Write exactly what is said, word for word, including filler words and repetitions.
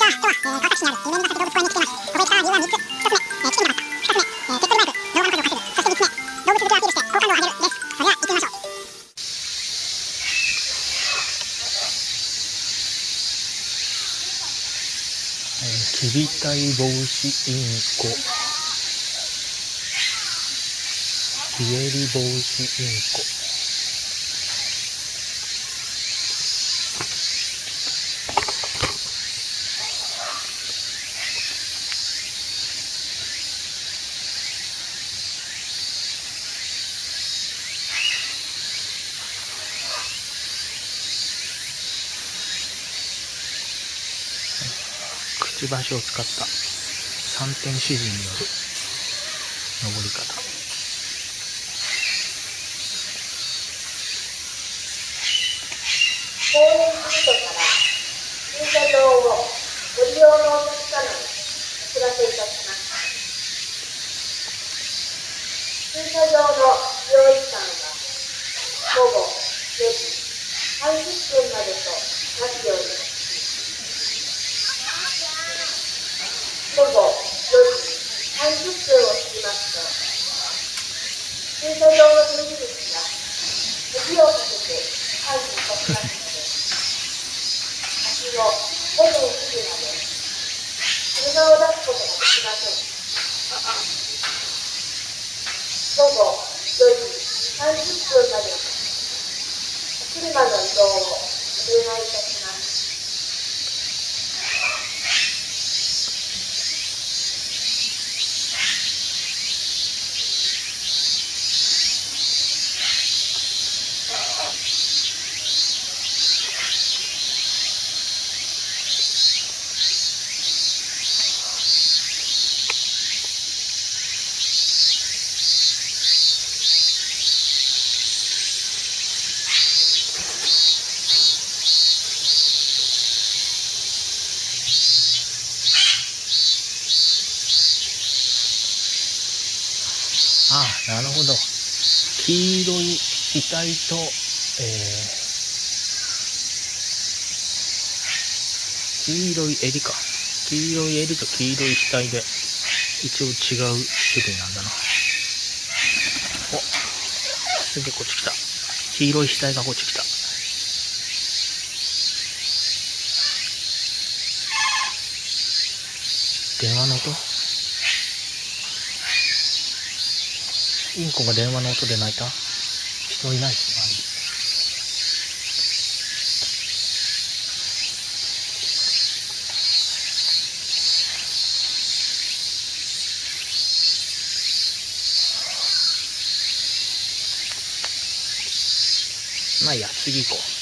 キビタイ防止インコ、ヒエリ防止インコ。くちばしを使った三点指示による登り方。 公園ルートから駐車場をご利用のお客様にお知らせいたします。駐車場の利用時間は午後よじさんじゅっぷんまでとなっております。午後よじさんじゅっぷんを過ぎますと、駐車場の出入り口が指をかけて管理いたしますので、明日の午前しちじまで車を出すことができません。午後よじさんじゅっぷんまでお車の移動をお願いいたします。 ああ、なるほど。黄色い遺体と、えー、黄色い襟か。黄色い襟と黄色い額で一応違う種類なんだな。お、すげえこっち来た。黄色い額がこっち来た。電話の音？インコが電話の音で鳴いた？人いないし、周り。まあいいや、次行こう。